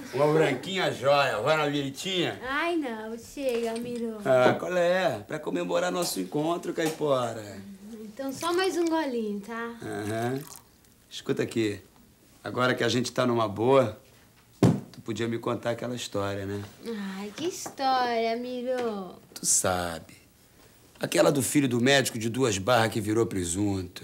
Uma branquinha joia. Vai na Viritinha? Ai, não. Chega, Miro. Ah, qual é? Pra comemorar nosso encontro, Caipora. Então só mais um golinho, tá? Aham. Escuta aqui. Agora que a gente tá numa boa, tu podia me contar aquela história, né? Ai, que história, Miro. Tu sabe. Aquela do filho do médico de 2 barras que virou presunto.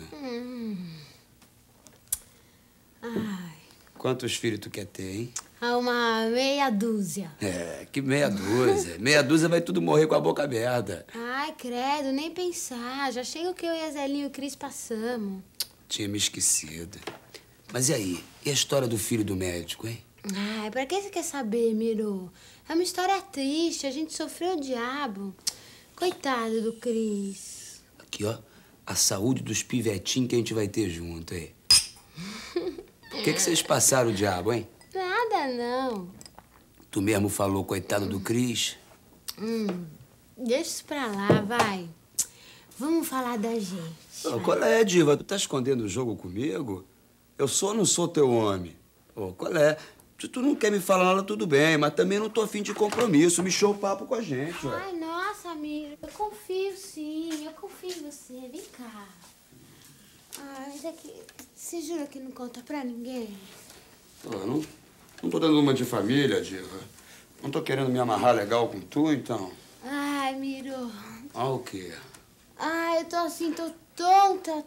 Ai. Quantos filhos tu quer ter, hein? Uma meia dúzia. É, que meia dúzia. Meia dúzia vai tudo morrer com a boca aberta. Ai, credo, nem pensar. Já chega o que eu e a Zelinho e o Cris passamos. Tinha me esquecido. Mas e aí? E a história do filho do médico, hein? Ai, pra que você quer saber, Miro? É uma história triste. A gente sofreu o diabo. Coitado do Cris. Aqui, ó. A saúde dos pivetinhos que a gente vai ter junto, aí. Por que vocês passaram o diabo, hein? Nada, não. Tu mesmo falou, coitado do Cris. Deixa isso pra lá, vai. Vamos falar da gente. Ô, qual é, diva? Tu tá escondendo o jogo comigo? Eu sou ou não sou teu homem? Ô, qual é? Se tu não quer me falar nada, tudo bem, mas também não tô afim de compromisso. Me show o papo com a gente, ué. Ai, nossa, Miro. Eu confio, sim. Eu confio em você. Vem cá. Ai, mas é que... Você jura que não conta pra ninguém? Não tô dando uma de família, diva. Não tô querendo me amarrar legal com tu, então. Ai, Miro. Ah, o quê? Ai, eu tô assim, tô tonta.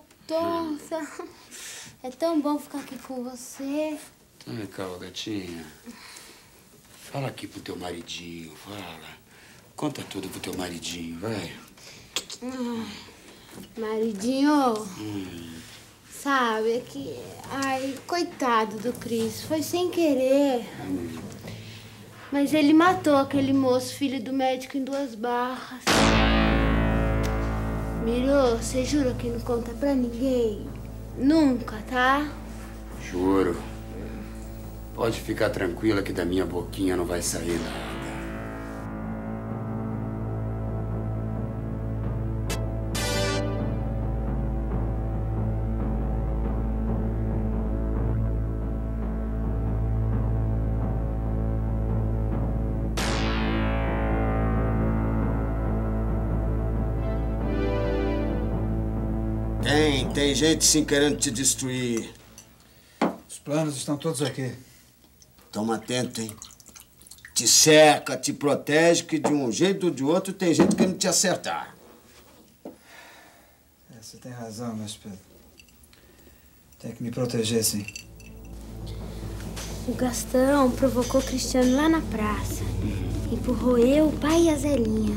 É tão bom ficar aqui com você. Então, vem cá, gatinha. Fala aqui pro teu maridinho, fala. Conta tudo pro teu maridinho, vai. Maridinho, sabe, é que... Ai, coitado do Cris, foi sem querer. Mas ele matou aquele moço, filho do médico, em 2 barras. Miro, você jura que não conta pra ninguém? Nunca, tá? Juro. Pode ficar tranquila que da minha boquinha não vai sair nada. Tem gente sim querendo te destruir. Os planos estão todos aqui. Toma atento, hein? Te cerca, te protege, que de um jeito ou de outro tem gente querendo te acertar. Você tem razão, mas Pedro. Tem que me proteger, sim. O Gastão provocou o Cristiano lá na praça. Empurrou eu, o pai e a Zelinha.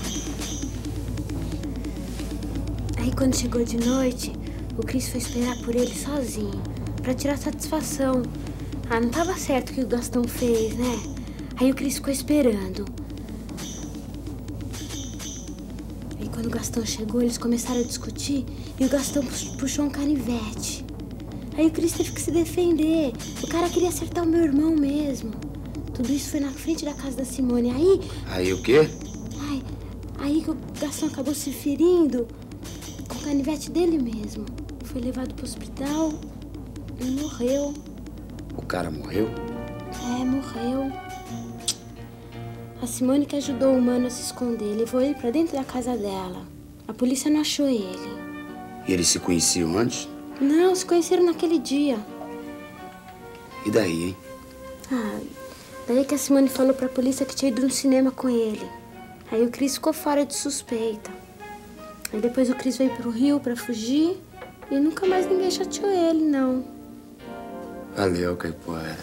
Aí, quando chegou de noite, o Cris foi esperar por ele sozinho, pra tirar satisfação. Não tava certo o que o Gastão fez, né? Aí o Cris ficou esperando. Aí, quando o Gastão chegou, eles começaram a discutir e o Gastão puxou um canivete. Aí o Cris teve que se defender. O cara queria acertar o meu irmão mesmo. Tudo isso foi na frente da casa da Simone. Aí o quê? Aí que o Gastão acabou se ferindo com o canivete dele mesmo. Foi levado pro hospital e morreu. O cara morreu? É, morreu. A Simone que ajudou o mano a se esconder, levou ele pra dentro da casa dela. A polícia não achou ele. E eles se conheciam antes? Não, se conheceram naquele dia. E daí, hein? Daí que a Simone falou pra polícia que tinha ido no cinema com ele. Aí o Cris ficou fora de suspeita. Aí depois o Cris veio pro Rio pra fugir e nunca mais ninguém chateou ele, não. Valeu, Caipora.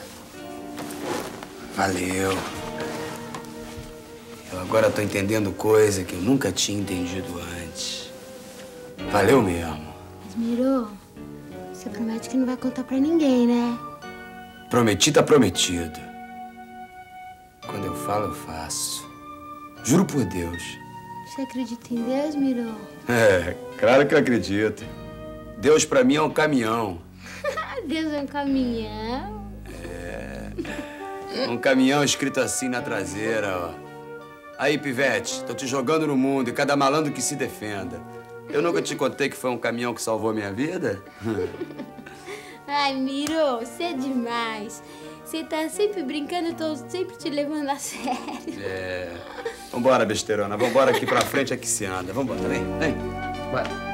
Valeu. Eu agora tô entendendo coisa que eu nunca tinha entendido antes. Valeu mesmo. Mas, Miro, você promete que não vai contar pra ninguém, né? Prometi, tá prometido. Quando eu falo, eu faço. Juro por Deus. Você acredita em Deus, Miro? É, claro que eu acredito. Deus pra mim é um caminhão. Deus é um caminhão. Um caminhão escrito assim na traseira, ó. Aí, pivete, tô te jogando no mundo e cada malandro que se defenda. Eu nunca te contei que foi um caminhão que salvou minha vida? Ai, Miro, você é demais. Você tá sempre brincando, eu tô sempre te levando a sério. É. Vambora, besteirona. Vambora aqui pra frente, é que se anda. Vambora, vem. Vai.